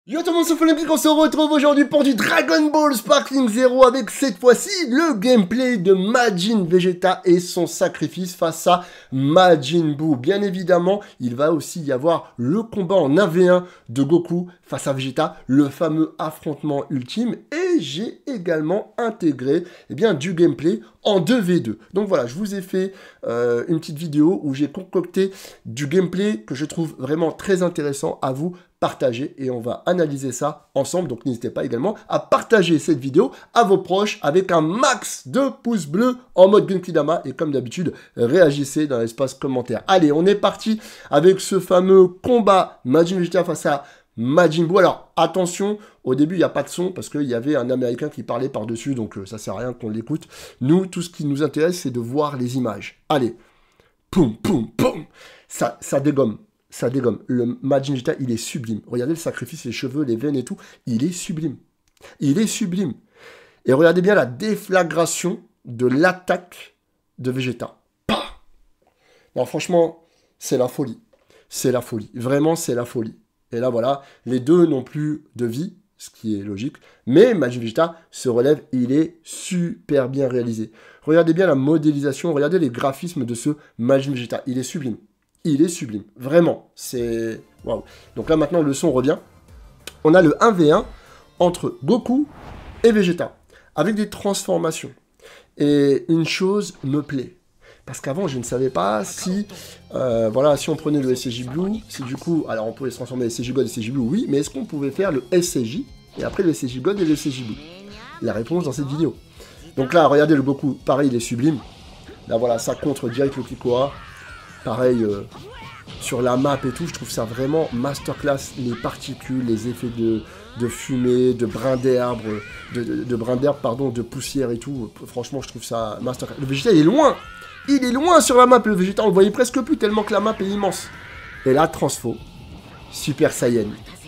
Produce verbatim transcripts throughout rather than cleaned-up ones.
Yo tout le monde, c'est Olympique, on se retrouve aujourd'hui pour du Dragon Ball Sparkling Zero avec cette fois-ci le gameplay de Majin Vegeta et son sacrifice face à Majin Buu. Bien évidemment, il va aussi y avoir le combat en un v un de Goku face à Vegeta, le fameux affrontement ultime, et j'ai également intégré eh bien, du gameplay en deux v deux. Donc voilà, je vous ai fait euh, une petite vidéo où j'ai concocté du gameplay que je trouve vraiment très intéressant à vous partager et on va analyser ça ensemble. Donc n'hésitez pas également à partager cette vidéo à vos proches avec un max de pouces bleus en mode Genkidama et comme d'habitude réagissez dans l'espace commentaire. Allez, on est parti avec ce fameux combat Majin Vegeta face à Majin Buu. Alors attention, au début il n'y a pas de son parce qu'il y avait un américain qui parlait par-dessus, donc euh, ça sert à rien qu'on l'écoute. Nous, tout ce qui nous intéresse c'est de voir les images. Allez, poum poum poum, ça, ça dégomme. Ça dégomme. Le Majin Vegeta, il est sublime. Regardez le sacrifice, les cheveux, les veines et tout. Il est sublime. Il est sublime. Et regardez bien la déflagration de l'attaque de Vegeta. Pah! Non, franchement, c'est la folie. C'est la folie. Vraiment, c'est la folie. Et là, voilà, les deux n'ont plus de vie, ce qui est logique. Mais Majin Vegeta se relève, il est super bien réalisé. Regardez bien la modélisation, regardez les graphismes de ce Majin Vegeta. Il est sublime. Il est sublime, vraiment, c'est... Waouh. Donc là, maintenant, le son revient. On a le un v un entre Goku et Vegeta, avec des transformations. Et une chose me plaît, parce qu'avant, je ne savais pas si... Euh, voilà, si on prenait le S C J Blue, si du coup... Alors, on pouvait se transformer S C J God et S C J Blue, oui, mais est-ce qu'on pouvait faire le S C J, et après le S C J God et le S C J Blue? La réponse dans cette vidéo. Donc là, regardez le Goku, pareil, il est sublime. Là, voilà, ça contre direct le Kikoa. Pareil, euh, sur la map et tout, je trouve ça vraiment masterclass. Les particules, les effets de, de fumée, de brin d'herbe, de, de, de brin d'herbe, pardon, de poussière et tout. Franchement, je trouve ça masterclass. Le Vegeta, il est loin. Il est loin sur la map, le Vegeta. On le voyait presque plus, tellement que la map est immense. Et là, transfo. Super Saiyan.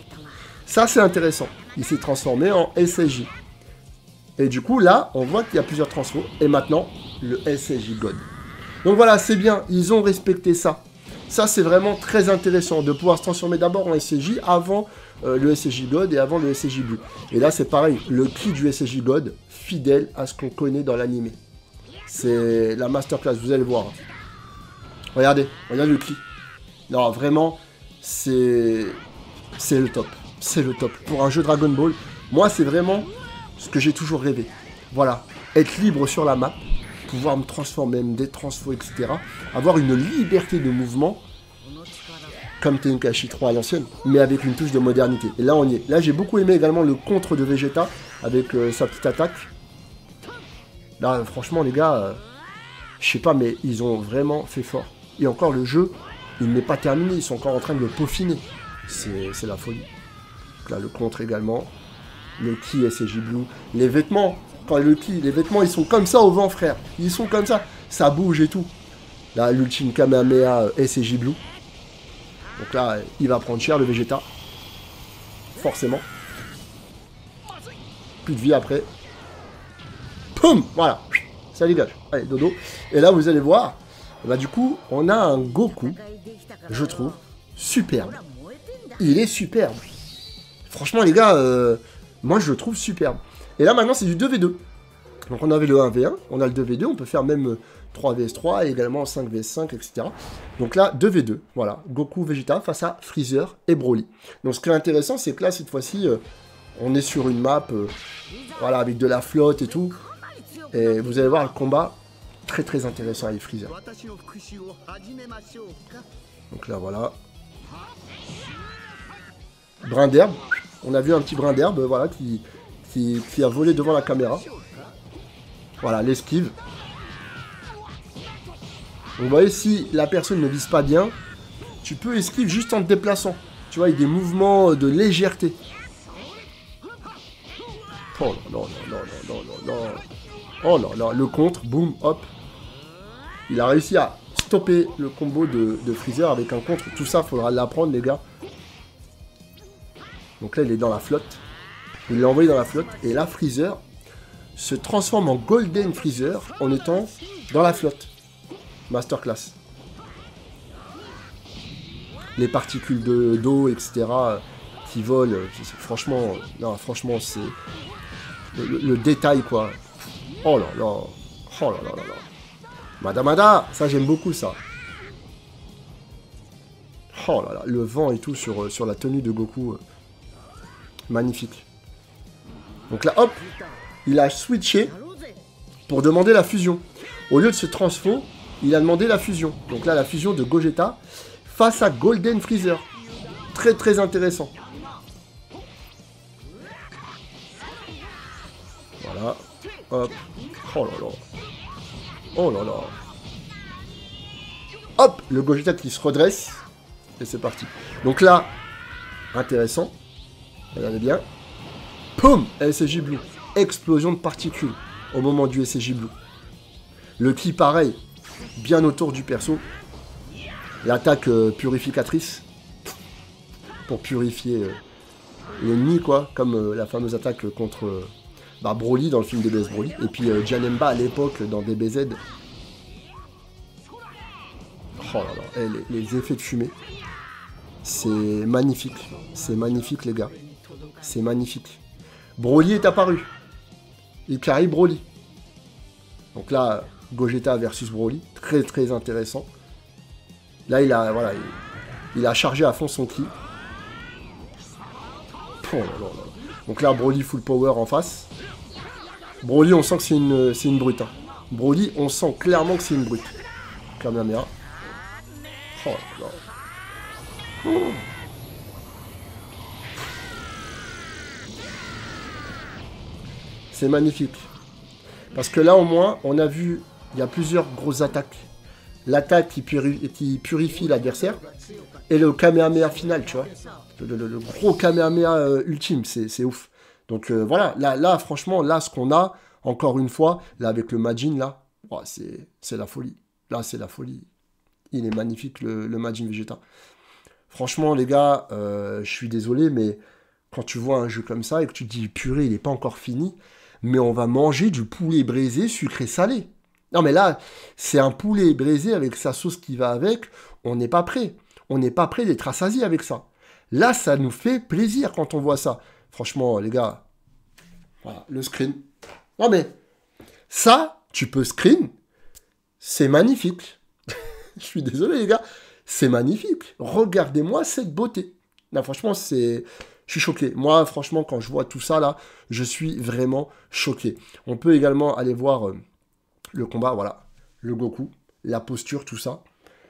Ça, c'est intéressant. Il s'est transformé en S S J. Et du coup, là, on voit qu'il y a plusieurs transfos. Et maintenant, le S S J God. Donc voilà, c'est bien, ils ont respecté ça. Ça, c'est vraiment très intéressant de pouvoir se transformer d'abord en S C J avant euh, le S C J God et avant le S C J Blue. Et là, c'est pareil, le cri du S C J God, fidèle à ce qu'on connaît dans l'anime. C'est la masterclass, vous allez voir. Regardez, regardez le cri. Non, vraiment, c'est c'est le top. C'est le top. Pour un jeu Dragon Ball, moi, c'est vraiment ce que j'ai toujours rêvé. Voilà, être libre sur la map, pouvoir me transformer, même des transfos, et cetera. Avoir une liberté de mouvement, comme Tenkaichi trois à l'ancienne, mais avec une touche de modernité. Et là, on y est. Là, j'ai beaucoup aimé également le contre de Vegeta, avec euh, sa petite attaque. Là, franchement, les gars, euh, je sais pas, mais ils ont vraiment fait fort. Et encore, le jeu, il n'est pas terminé, ils sont encore en train de le peaufiner. C'est la folie. Donc là, le contre également. Le ki S C J Blue. Les vêtements... Quand le ki, les vêtements, ils sont comme ça au vent, frère. Ils sont comme ça. Ça bouge et tout. Là, l'ultime Kamehameha S C J Blue. Donc là, il va prendre cher, le Vegeta. Forcément. Plus de vie après. Poum! Voilà. Ça dégage. Allez, dodo. Et là, vous allez voir. Bah, du coup, on a un Goku, je trouve, superbe. Il est superbe. Franchement, les gars, euh, moi, je le trouve superbe. Et là, maintenant, c'est du deux v deux. Donc, on avait le un v un, on a le deux v deux, on peut faire même trois v s trois, et également cinq v s cinq, et cetera. Donc là, deux v deux, voilà. Goku, Vegeta face à Freezer et Broly. Donc, ce qui est intéressant, c'est que là, cette fois-ci, euh, on est sur une map, euh, voilà, avec de la flotte et tout. Et vous allez voir le combat très, très intéressant avec Freezer. Donc là, voilà. Brin d'herbe. On a vu un petit brin d'herbe, voilà, qui... Qui, qui a volé devant la caméra. Voilà, l'esquive. Vous voyez, si la personne ne vise pas bien, tu peux esquive juste en te déplaçant. Tu vois, il y a des mouvements de légèreté. Oh non, non, non, non, non, non. Oh là là, le contre, boum, hop. Il a réussi à stopper le combo de, de Freezer avec un contre. Tout ça, il faudra l'apprendre, les gars. Donc là, il est dans la flotte. Il l'a envoyé dans la flotte. Et là, Freezer se transforme en Golden Freezer en étant dans la flotte. Masterclass. Les particules d'eau, et cetera, qui vole. Franchement, non, franchement, c'est le, le, le détail, quoi. Oh là là. Oh là là là là. Madamada, ça j'aime beaucoup ça. Oh là là, le vent et tout sur, sur la tenue de Goku. Magnifique. Donc là, hop, il a switché pour demander la fusion. Au lieu de se transfo, il a demandé la fusion. Donc là, la fusion de Gogeta face à Golden Freezer. Très très intéressant. Voilà. Hop. Oh là là. Oh là là. Hop, le Gogeta qui se redresse. Et c'est parti. Donc là, intéressant. Regardez bien. Poum, S S J Blue. Explosion de particules au moment du S S J Blue. Le ki pareil. Bien autour du perso. L'attaque euh, purificatrice. Pour purifier euh, l'ennemi, quoi. Comme euh, la fameuse attaque contre euh, bah, Broly dans le film D B S Broly. Et puis euh, Janemba à l'époque dans D B Z. Oh là là. Et les, les effets de fumée. C'est magnifique. C'est magnifique, les gars. C'est magnifique. Broly est apparu. Ikari Broly. Donc là, Gogeta versus Broly. Très très intéressant. Là, il a, voilà, il, il a chargé à fond son ki. Oh là là là. Donc là, Broly full power en face. Broly, on sent que c'est une, c'est une brute. Hein. Broly, on sent clairement que c'est une brute. Kamehameha. Oh là là. Oh. C'est magnifique. Parce que là, au moins, on a vu, il y a plusieurs grosses attaques. L'attaque qui, puri qui purifie l'adversaire et le Kamehameha final, tu vois. Le, le, le gros Kamehameha euh, ultime, c'est ouf. Donc euh, voilà, là, là, franchement, là, ce qu'on a, encore une fois, là, avec le Majin, là, oh, c'est la folie. Là, c'est la folie. Il est magnifique, le, le Majin Vegeta. Franchement, les gars, euh, je suis désolé, mais quand tu vois un jeu comme ça et que tu te dis, purée, il n'est pas encore fini, mais on va manger du poulet braisé sucré-salé. Non, mais là, c'est un poulet braisé avec sa sauce qui va avec. On n'est pas prêt. On n'est pas prêt d'être assasié avec ça. Là, ça nous fait plaisir quand on voit ça. Franchement, les gars, voilà, le screen. Non, mais ça, tu peux screen. C'est magnifique. Je suis désolé, les gars. C'est magnifique. Regardez-moi cette beauté. Là, franchement, c'est... Je suis choqué. Moi, franchement, quand je vois tout ça, là, je suis vraiment choqué. On peut également aller voir euh, le combat, voilà. Le Goku, la posture, tout ça.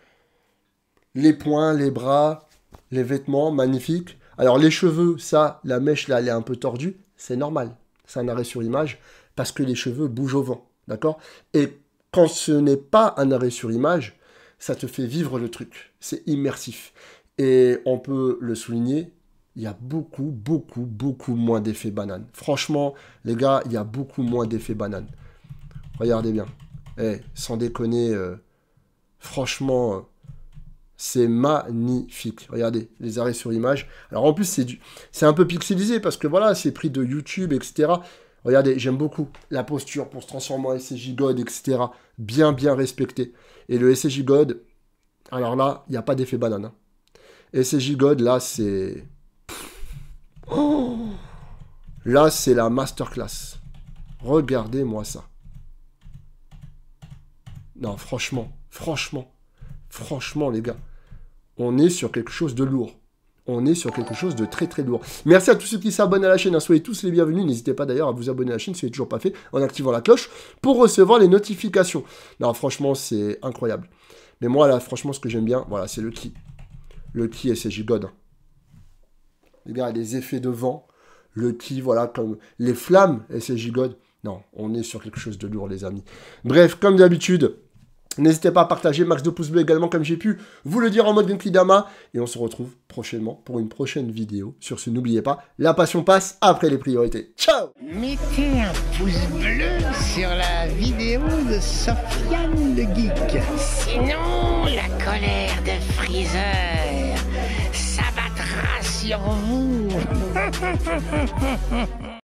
Les poings, les bras, les vêtements, magnifiques. Alors, les cheveux, ça, la mèche, là, elle est un peu tordue. C'est normal. C'est un arrêt sur image parce que les cheveux bougent au vent. D'accord? Et quand ce n'est pas un arrêt sur image, ça te fait vivre le truc. C'est immersif. Et on peut le souligner, il y a beaucoup, beaucoup, beaucoup moins d'effets banane. Franchement, les gars, il y a beaucoup moins d'effets banane. Regardez bien. Eh, sans déconner, euh, franchement, euh, c'est magnifique. Regardez, les arrêts sur image. Alors en plus, c'est du, c'est un peu pixelisé parce que voilà, c'est pris de YouTube, et cetera. Regardez, j'aime beaucoup la posture pour se transformer en S S J God, et cetera. Bien, bien respecté. Et le S S J God, alors là, il n'y a pas d'effet banane. Hein. S S J God, là, c'est... Oh, là, c'est la masterclass. Regardez-moi ça. Non, franchement, franchement, franchement, les gars, on est sur quelque chose de lourd. On est sur quelque chose de très très lourd. Merci à tous ceux qui s'abonnent à la chaîne. Hein. Soyez tous les bienvenus. N'hésitez pas d'ailleurs à vous abonner à la chaîne si ce n'est toujours pas fait en activant la cloche pour recevoir les notifications. Non, franchement, c'est incroyable. Mais moi, là, franchement, ce que j'aime bien, voilà, c'est le ki. Le ki S S J God. Les gars, les effets de vent, le ki, voilà, comme les flammes S S J God. Non, on est sur quelque chose de lourd, les amis. Bref, comme d'habitude, n'hésitez pas à partager, max de pouces bleus également, comme j'ai pu vous le dire en mode Gameplay Dama. Et on se retrouve prochainement pour une prochaine vidéo. Sur ce, n'oubliez pas, la passion passe après les priorités. Ciao! Mettez un pouce bleu sur la vidéo de Sofiane le Geek. Sinon, la colère de Freezer s'abattra sur vous.